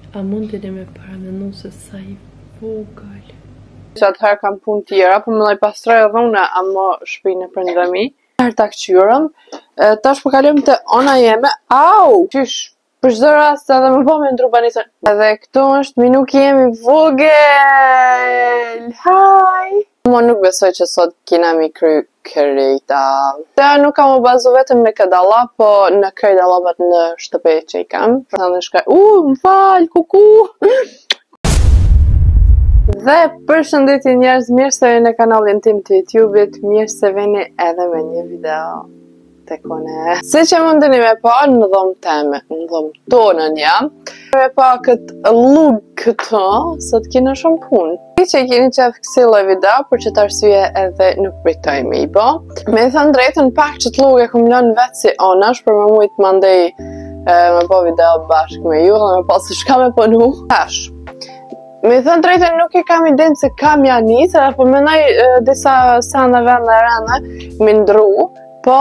A mundini me paramenu se sa I vogël. Që atëherë kam punë tjera, po më lej pastroj edhe une ama shpinë e prindëmi. Herë ta kqyrëm, tash po kalojmë te ona jeme. Au! Qysh, për çdo rast edhe më po me ndrubanisën. Edhe këtu është minuki jemi vogël. Hi! Mo nuk besoj që sot kina mi kry kërita. Te nuk kam u bazu vetëm në këdalla, po në krejt dallabat në shtëpi që I kam. Më fal, kuku! Dhe përshëndetje njerëz, mirë se vini në kanalin tim të YouTube-it, mirë se vini edhe me një video tek une. Si që mundeni me pa në dhomë teme, në dhomë tonën jam, me pa këtë lug këto, sot kina shumë punë. Që I keni qef kësi lloj video, për që të arsye edhe nuk pritoj me I bo. Me thënë drejtën pak që të lug e kum lënë vetë si onash, për më mujtë mandej me po video bashkë me ju, dhe me po se shka me ponu. Tash. Me thënë drejtën nuk I kam idenë se kam janis, edhe po mendoj disa sene vende rene me ndru, po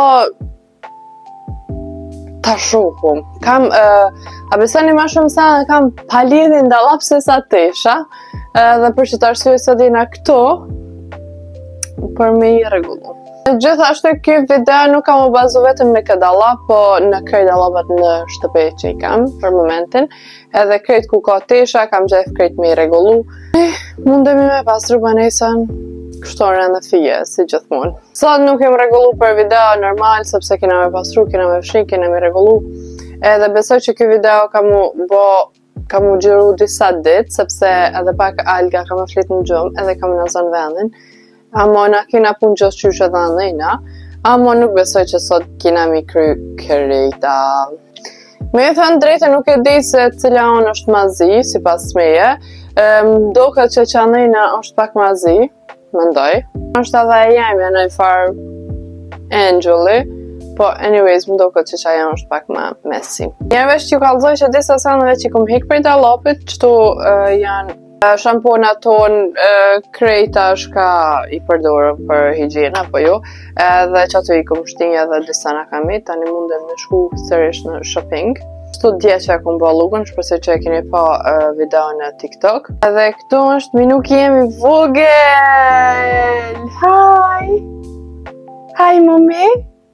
ta shohum. Kam, a besoni ma shumë sene kam palidhin dallap se sa tesha, dhe për që të arsye se dina këto, për me I rregullu. Gjithashtu ky video nuk kam u bazu vetëm në këtë dallap, po në krejt dallabat në shtëpi që I kam për momentin, edhe krejt ku ka tesha, kam gjeth krejt me I rregullu. Mundemi me pastru banesën kështu rënë fije, si gjithmonë. Sot nuk jem rregullu për video normal, sepse kena me pastru, kena me fshi, kena me rregullu. Edhe besoj që ky video kam u gjiru disa ditë, sepse edhe pak alga kam e flit në gjumë, edhe kam në zonë vendin. Amo na kina punë gjithë qysh edhe nëjna, amo nuk besoj që sot kina mi kry kërita. Me thënë drejtë nuk e di se cila onë është mazi, si pas meje, do këtë që nëjna është pak mazi, mendoj. është edhe e jemi në I farë Angeli, po anyways më do këtë që ajo është pak më messy. Jam veç që kallëzoj që disa sanëve që kum hik për dallapit, qëtu janë shampona tonë, krejta shka I përdorë për higjiena, po jo, dhe që ato I kum shtinja dhe disa në kamit, tani mundem me shku sërish në shopping. Këtu dje që e kum bë lugën, shpresoj që e keni pa video në TikTok. Edhe këtu është minuki jemi vogël! Hi! Hi, mami!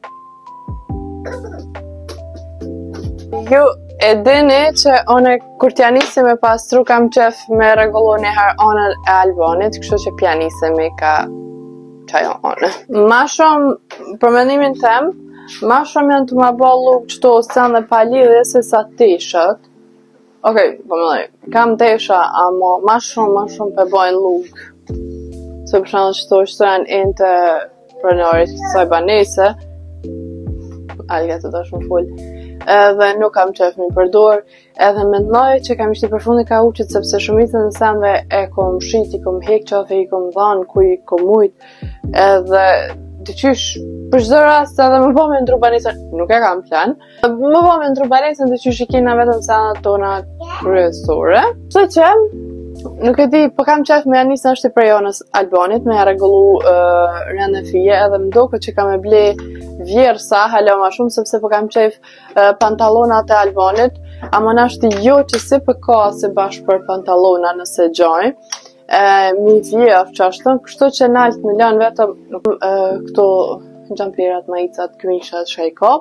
Ju e dini që one kur t'ja nisi me pastru kam qef me rregullu njëherë onën e Albonit, kështu që pja nisi me ka qajo onë. Ma shumë, për mendimin tem, ma shumë janë të ma bo luk qëto sen dhe palidhje se sa teshët. Okej, po më dhej, kam tesha, amo ma shumë pe bojnë luk. Se për shumë qëto janë inte prenorit kësaj banese, alga të të shumë full. Edhe nuk kam qef mi përdor, edhe mendoj që kam ishte përfundi ka uqit, sepse shumicën në senve e kom shit, I kom hek qafe, I kom dhanë, ku I kom mujt, edhe dyqysh, për çdo rast edhe më po me ndru banesën, nuk e kam plan, më po me ndru banesën dyqysh I kina vetëm senat tona kryesore, se që, nuk e di, po kam qef me janis në është I prejonës Albonit, me rregullu rënë fije, edhe më doke që kam e ble vjersa, halo ma shumë, sepse po kam qef pantalonat e Albonit, ama nashti jo që si përka si bashkë për pantalona nëse gjoj, mi vjef që ashtë, kështu që nalt me lanë vetëm këto gjampirat, majicat, këmishat, shajko.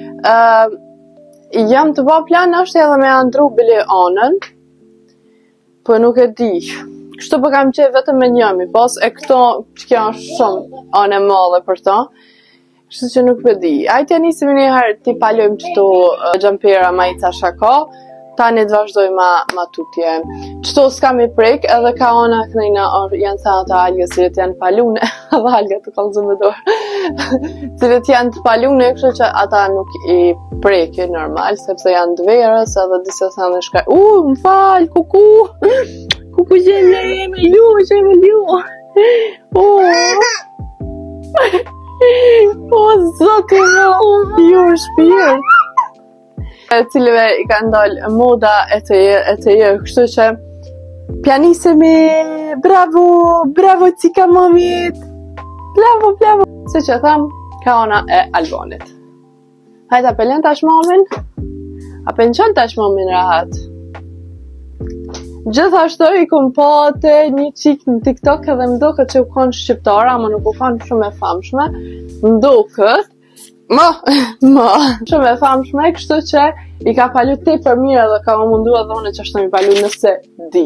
Jam të ba plan nashti edhe me andru bile anën, po nuk e di. Kështu po kam qef vetëm me njëmi, pas e këto që kjo është shumë anë e madhe për ta, kështu që nuk për di. Ajtja nisim njëherë ti palojmë qëto gjampera majica shako, tani të vazhdoj ma tutje. Qëto s'kam I prek, edhe ka ona kënejna janë sa të algës, cilët janë palune, dhe algët të kalëzë me dorë, cilët janë të palune, kështu që ata nuk I preke normal, sepse janë të verës, edhe disa sa në shkaj, më fal, kuku, kuku gjele, jemi lju, O, zotë më, ju shpirt. Cilëve I ka ndalë moda e të jërë, kështu që pjanisemi, bravo cika momit, bravo. Si që tham, ka ona e Albonit. Hajta apelen tash momin? Apen qënë tash momin rahat? Gjithashtu i kom pa te një qik në TikTok edhe më duket që u konë shqiptare, ama nuk u konë shumë e famshme. Më duket, shumë e famshme, kështu që i ka palu tepër mirë edhe ka më mundu edhe unë që është të mi palu nëse di.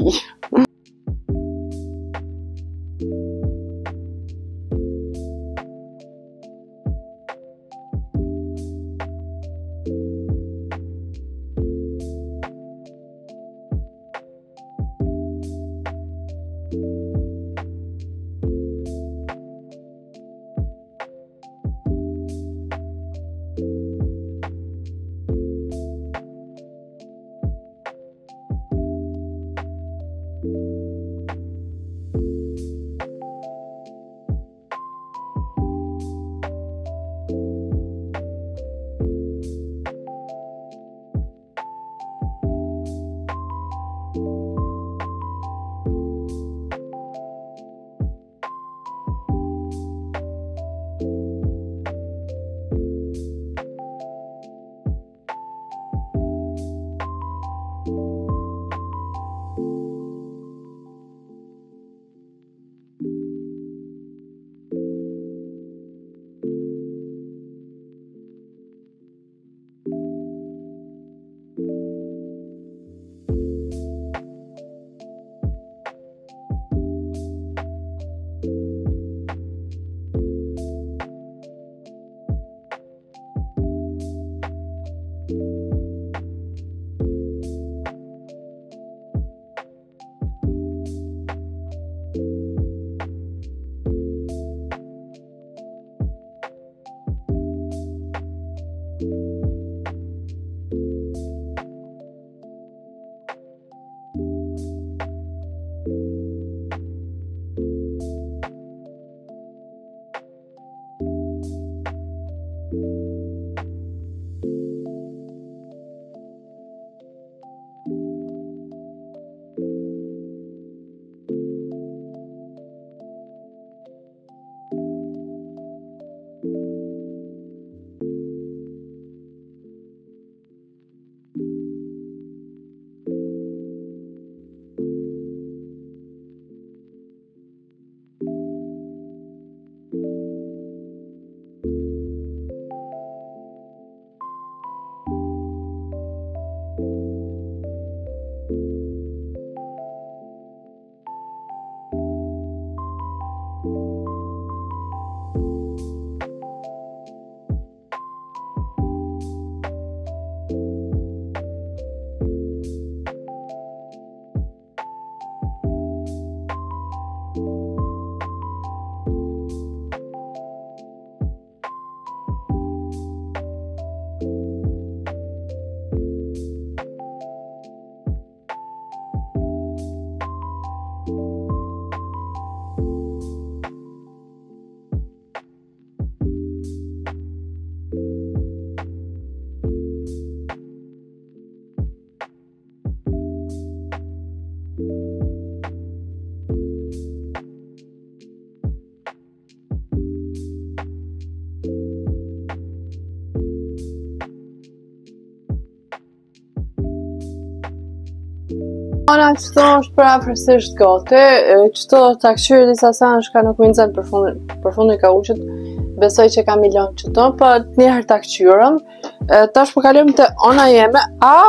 Ana qëto është pra afërsisht gati, qëto ta këshyrë disa sanë shka nuk minë zënë për fundin ka uqët, besoj që ka milion qëto, po njëherë ta këshyrëm, tash po kalojmë të ona jeme,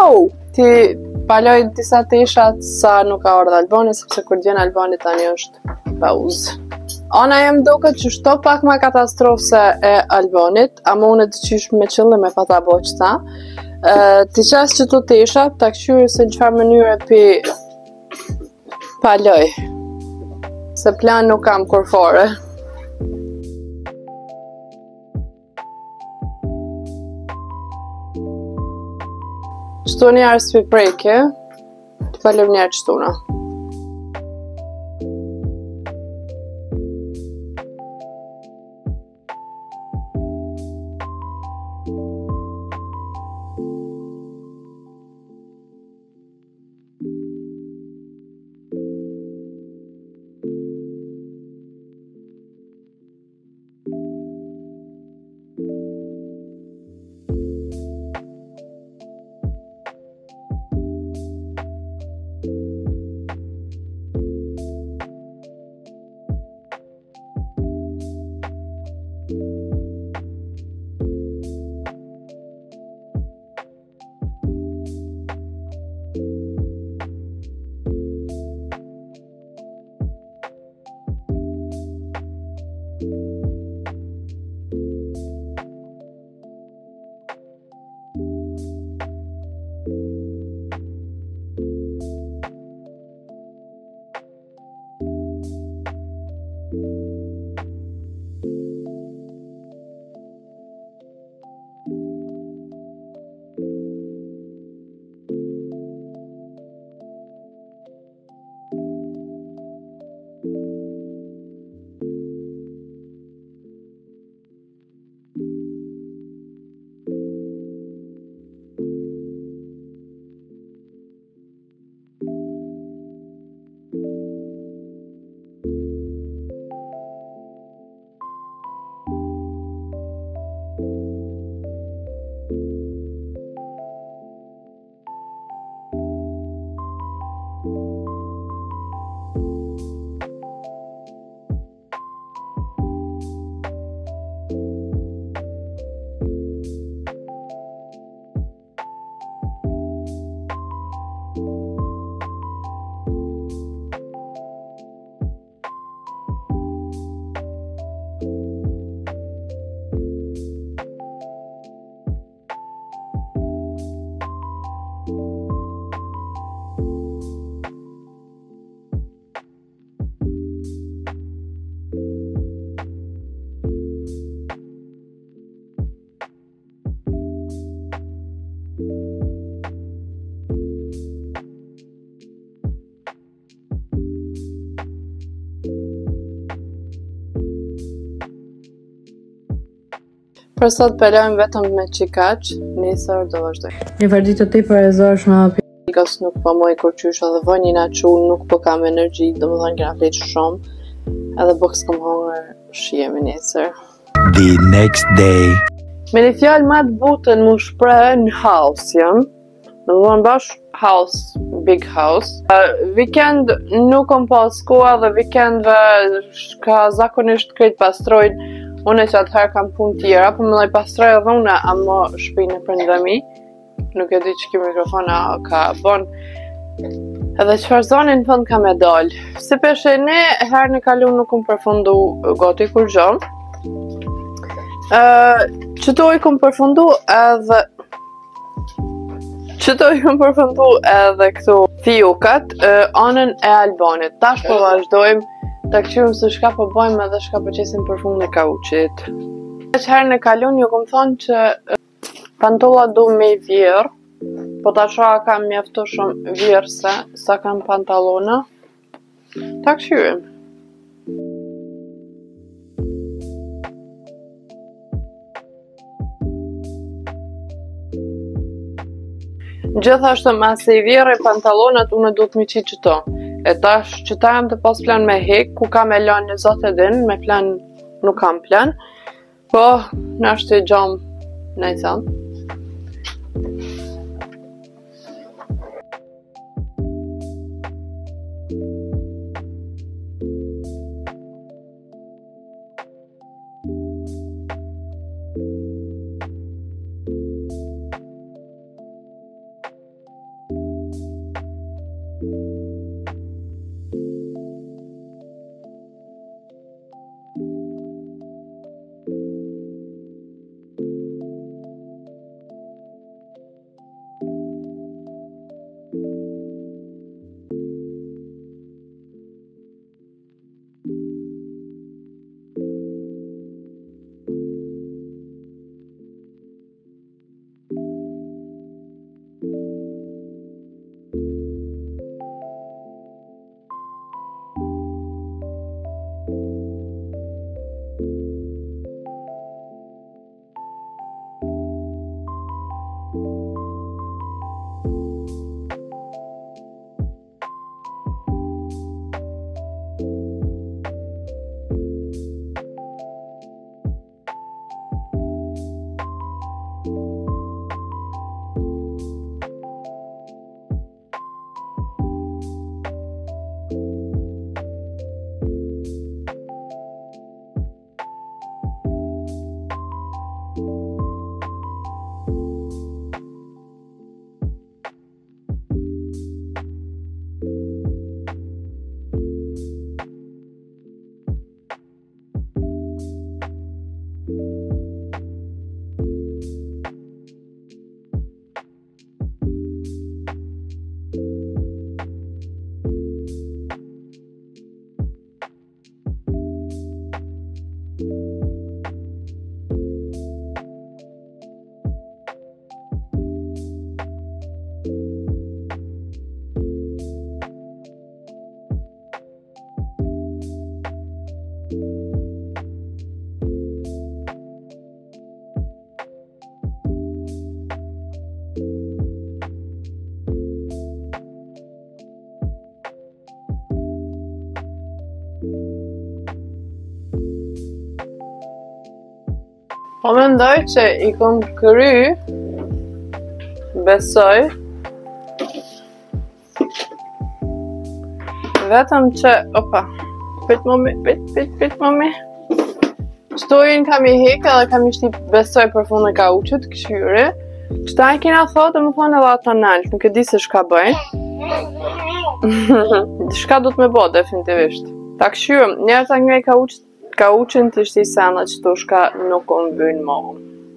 ti paloj disa tishat sa nuk ka ardhë Albani, sepse kur t'vjen Albani tani është pauzë. Ona jem duket që shto pak ma katastrofë se e Albanit, ama unë e të qysh me qëllim e pata bo qëta, ti qas që të tisha, ta këshyrë se në qëfar mënyre paloj, se plan nuk kam kur fore. Qëtu një arës për prejke, të palëm një arë qëtuna. Për sot pelojmë vetëm me qikaq, nesër do vazhdoj. Një farë të tepër e zorshme Pikës nuk po moj kur qysha dhe vënjë na qu nuk po kam energji, do më thënë kena fleq shumë, edhe po s'kom hongër shihemi nesër. The next day. Me një fjalë ma të butën mu shpreh në house janë, do më thënë bash house, big house. Weekend nuk kom pas koha dhe weekendve ka zakonisht krejt pastrojnë. Unë që atëherë kam punë tjera, po më lej pastroj edhe unë amo shpinë e prindëmi. Nuk e di që kjo mikrofona ka bon. Edhe qëfar zoni në fund ka me dalë. Si peshe ne, herë në kalu nuk kom përfundu gati kur gjon. Qëto i kom përfundu edhe këtu fiukat, anën e Albanit. Tash po vazhdojmë ta këqyrim se shka po bojmë edhe shka po qesim për fund e kauqit. Që herë në kalun ju kom thonë që pantolla du me i vjerë, po ta shoha kam mjaftu shumë vjerë se sa kam pantalona. Ta këqyrim. Gjithashtu mas e i vjerë e pantalonat unë du të mi qitë qëto. E tash që ta jam të pas plan me hek, ku kam e lanë në zote din, me plan nuk kam plan, po në ashtë të gjamë në i thënë. Po mendoj që i kom kry, besoj, vetëm që, opa, prit momi, shtojnë kam i hek edhe kam i shtip besoj për fund e kauqët, këshyri, qëta e kina thotë, më thonë edhe ata nalt, nuk e di se shka bëjnë. Shka du të me bo, definitivisht. Ta këshyrëm, njerë ta njëj kauqën të shti sana që to shka nuk o më vynë mohëm.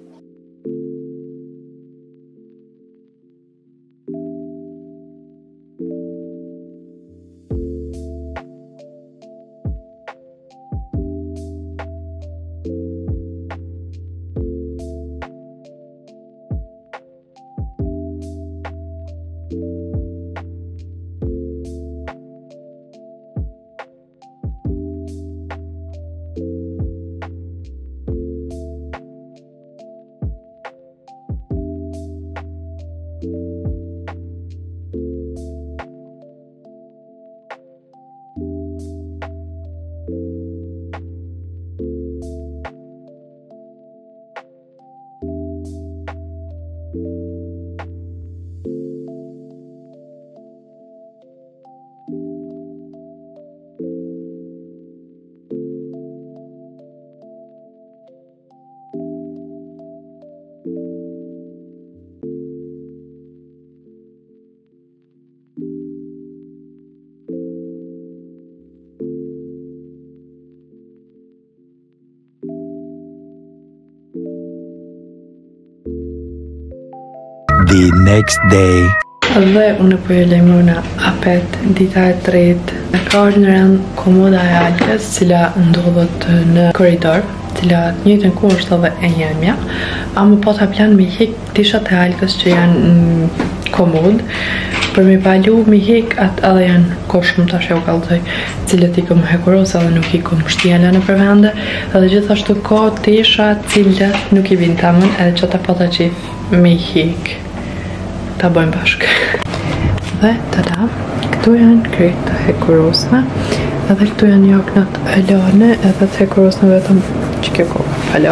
The next day. Dhe unë po ju lejmëru në apet dita e tretë. Ka është në rënd komoda e Alkës, cila ndodhët në koridor, cila njëjtën ku është edhe e jemja, a më po ta plan me hek tishat e Alkës që janë në komod, për me palu me hek atë edhe janë ko shumë tash e u kalëtoj, cilët i këm hekuros edhe nuk i këm shtjela në përvende, edhe gjithashtu ko tisha cilët nuk i vinë tamën edhe që ta pata qif me hek. Ta bëjmë bashkë. Dhe tada, këtu janë krejt të hekurosme, edhe këtu janë jaknat e lane, edhe të hekurosme vetëm që kjo koka palo,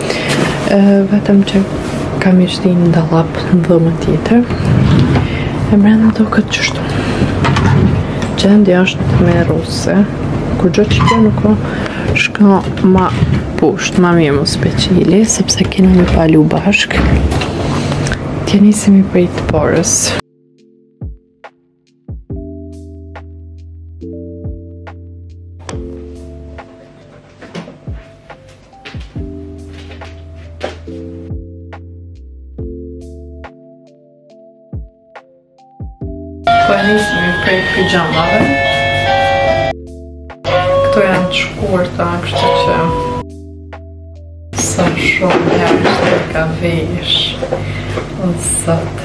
vetëm që kam i shti në dalap në dhëmë tjetër, e mrena do këtë qështu. Gjendja është me ruse, kur gjë që kjo nuk o shka ma pusht, ma mirë mu speqili, sepse kena një palu bashkë. Tja nisemi për i të porës. Po e nisemi për i pijamave. Këto janë të shkurta, kështë që sa shumë herë që ka vesh. Sot.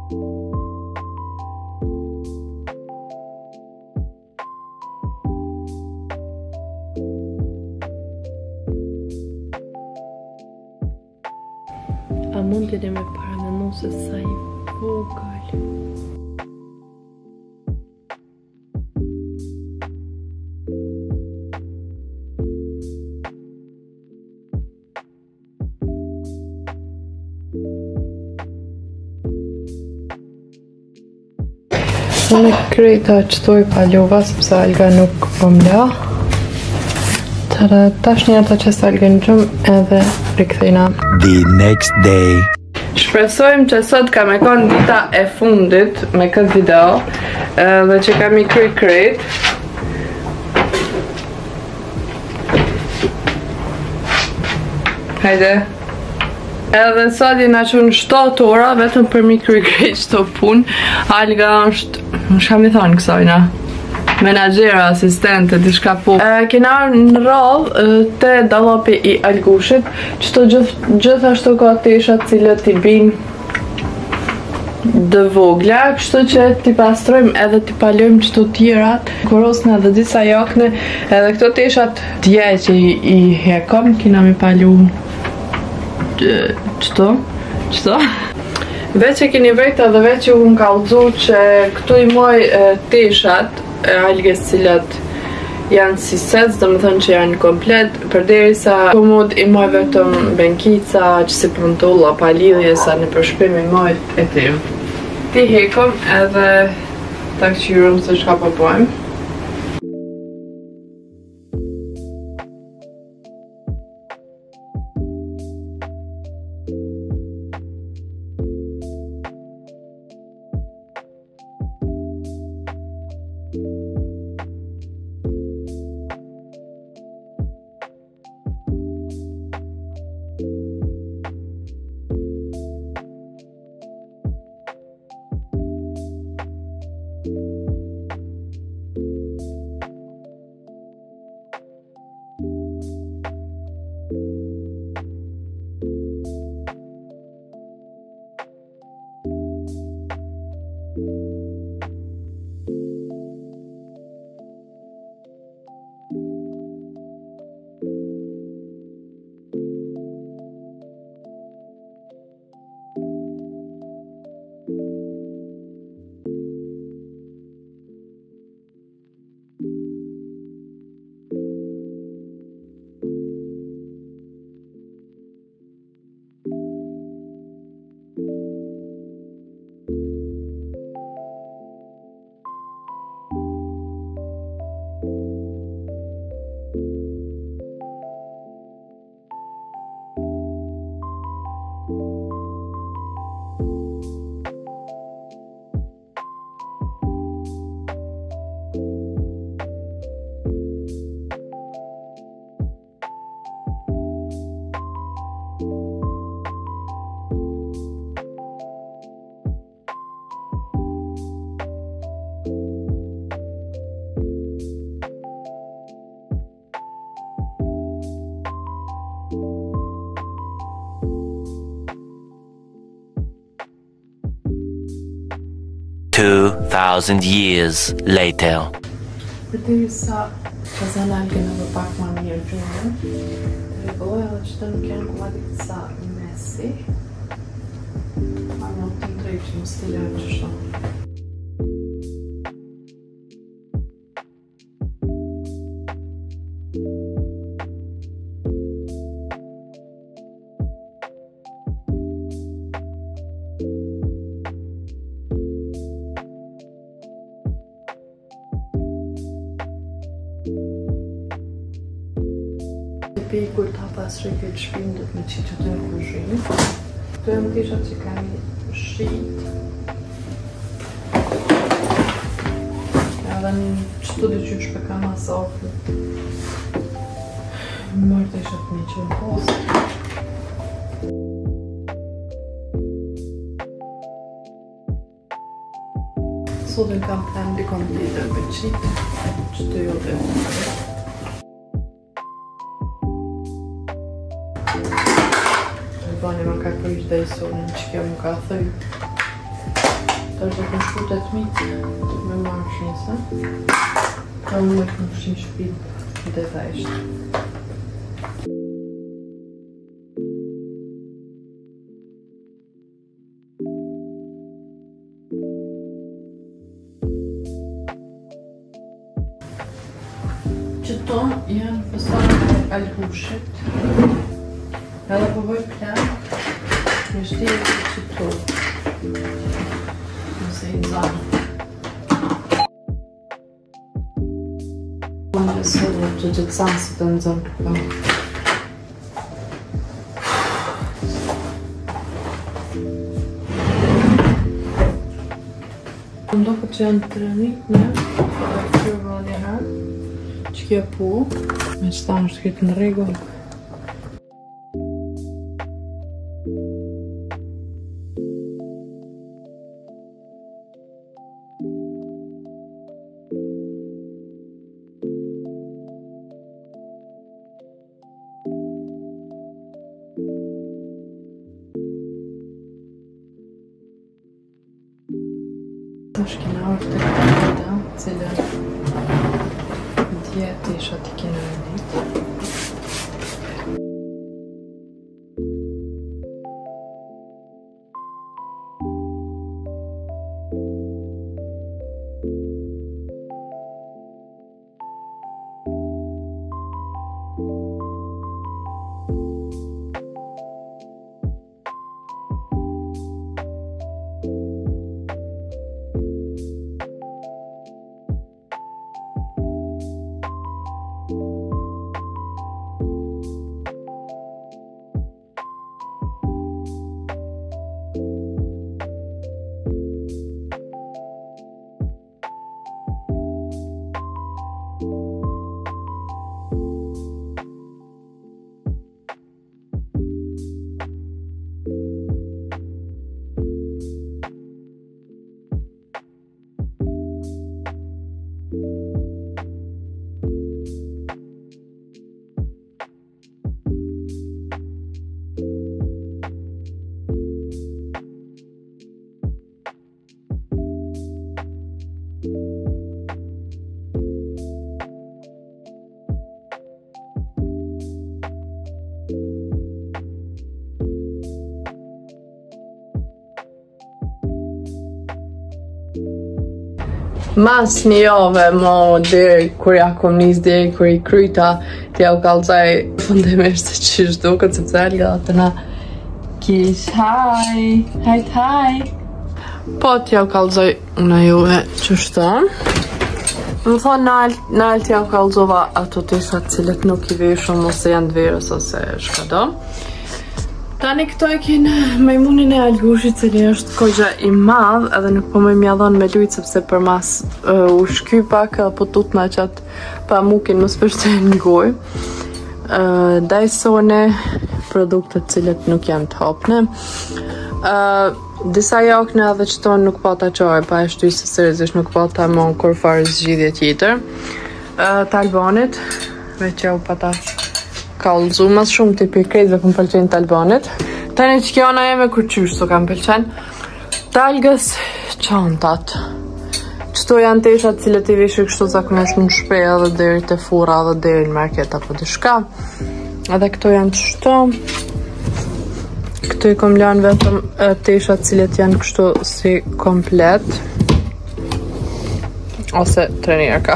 A mund t'jeni me paramenu se sa i vogël. Unë krejta qëtoj palova sepse alga nuk pëmla. Tash një ata që s'alga në gjumë edhe rikthejna. The next day. Shpresojmë që sot ka me konë dita e fundit me këtë video dhe që kam i kry krejt. Hajde. Edhe sot jena qënë 7 ora vetëm për mi kry krejt qëto pun. Alga është, më shkam i thonë kësojna, menagjera, asistente, diçka po. Kena në rallë te dallapi i Algushit, qëto gjithashtu ka teshat cilët i bin dë vogla, kështu që t'i pastrojmë edhe t'i palojmë qëto tjerat, korosna dhe disa jakne, edhe këto teshat dje që i hekom, kina mi palu qëto? Veç e keni vejta dhe veç u më kallëzu që këtu i moj teshat e alges cilat janë si sec, dhe më thënë që janë komplet, përderisa komod i moj vetëm benkica, që si prontolla, palidhje, sa në përshpim i moj e tim. Ti hekom edhe ta këqyrëm se shka po pojmë. $2,000 years later. Përderisa kazana algën edhe pak ma mirë gjumën, të rregulloja edhe që të nuk janë kumati këtësa mesi. Ma në të në drejtë që më stilojnë që shto. Kur ta pasroj këtë shpinë do të me qitë të në kuzhinë. Këto e më tishat që kemi shit. Edhe në qëtu dy qysh për kam asafë. Mërë të ishat me që në posë. Sot në kam plan dikon tjetër për qitë. Qëtu jo të më. Bani ma ka përgjë dhe i sonin që kjo më ka thëj. është të në shkut e të mitë me marrë shnisa. Ka më të në shqin shpit dhe ta ishtë. Qëto janë fasadet e alhushit. Edhe po bëj plan në shtirë të qëto. Nëse i zanë. Unë në sëllë që gjithë sansit të nëzën këpa. Ndo këtë që janë të rënit në kërë vëllë herë. Që kjo pu, me që ta është këtë në regull. Ta shkina orë të këtë cilë djetë isha të kina rëndit. Mas një jave mo deri kur ja kom nis deri kur I kryta t'ja u kallzoj fundimisht se çish duket sepse Alga të na kish haj po t'ja u kallzoj una juve qështu më thonë në alë t'ja u kallzova ato tishat cilët nuk I veshëm ose janë dverës ose shkado. Tani këto e kinë majmunin e Algushit cili është kogja I madh edhe nuk po më mjadhon me lujt sepse për mas u shky pak edhe po tutna qatë pa mukin më spërshten në goj. Dajsone, produktet cilët nuk janë të hapne. Disa jakne edhe qëto nuk pata qaj, pa e shtuj se seriosisht nuk pata mon kur farë zgjidhje tjetër. Të Albanit, veç ja u pata kallzu, mas shumë tipi krejtve këm pëlqenjë të Albanit. Tani që kjona jeme kur qysh so kam pëlqenjë. Të Algës qantat. Qëto janë teshat cilët I vishë kështu zakonisht në shpej edhe deri të fura edhe deri në market apo të shka. Edhe këto janë qështu. Këto I kom lanë vetëm teshat cilët janë kështu si komplet. Ose trenirka.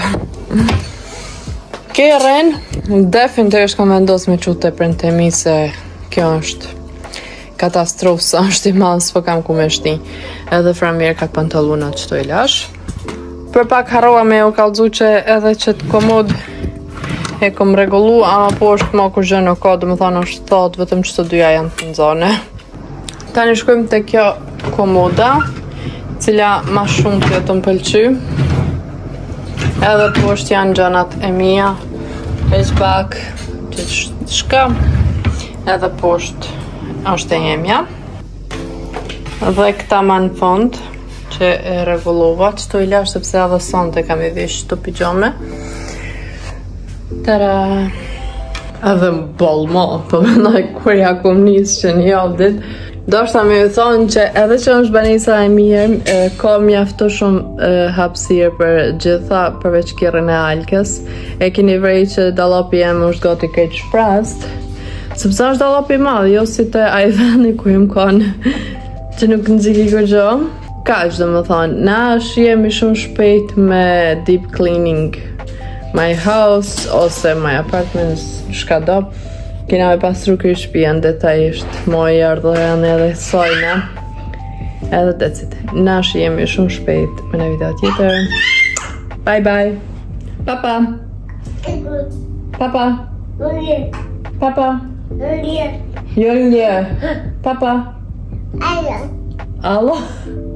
Keren, definitivisht kam vendos me qute për në temi se kjo është katastrofë, sa është I madhë, s'po kam ku me shti. Edhe framirë ka pantalunat që to I lash. Për pak harova me u kallzu që edhe që të komod e kom regullu, ama po është ma kur gjë në ka, dhe më thanë është thot, vetëm që të dyja janë të nëzane. Tani shkojmë të kjo komoda, cila ma shumë të të më pëlqy. Edhe poshtë janë gjanat e mija, hatchback, që shka, edhe poshtë është e jemja. Dhe këta ma në fond, që e regullova, që to I lash sepse edhe sonte kam I vish të pijame. Tëra, edhe më bolmo, po mendoj kur ja kom nis që një javë dit, Do shta me ju thonë që edhe që është banisa e mirë, ka mjafto shumë hapësirë për gjitha përveç kirrën e alkës. E keni vrej që dallapi jem është gati keq shprast, sepse është dallapi i madh, jo si te ai vendi ku jem kanë që nuk nxiki kurrë. Kaq do më thonë, na jemi shumë shpejt me deep cleaning my house ose my apartments, shka do. Kena me pastru kërë shpijan detajisht, moj ardhërën edhe sojna. Edhe decit. Nash jemi shumë shpejt me në video tjetër. Bye bye. Papa. Papa. Papa. Jo lje. Papa. Allah.